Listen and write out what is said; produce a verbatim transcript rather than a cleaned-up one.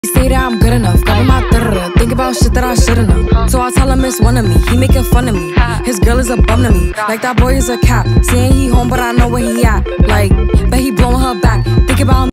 Say that I'm good enough, cover my third. Think about shit that I should've known. So I tell him it's one of me. He making fun of me. His girl is a bum to me. Like that boy is a cat. Saying he home, but I know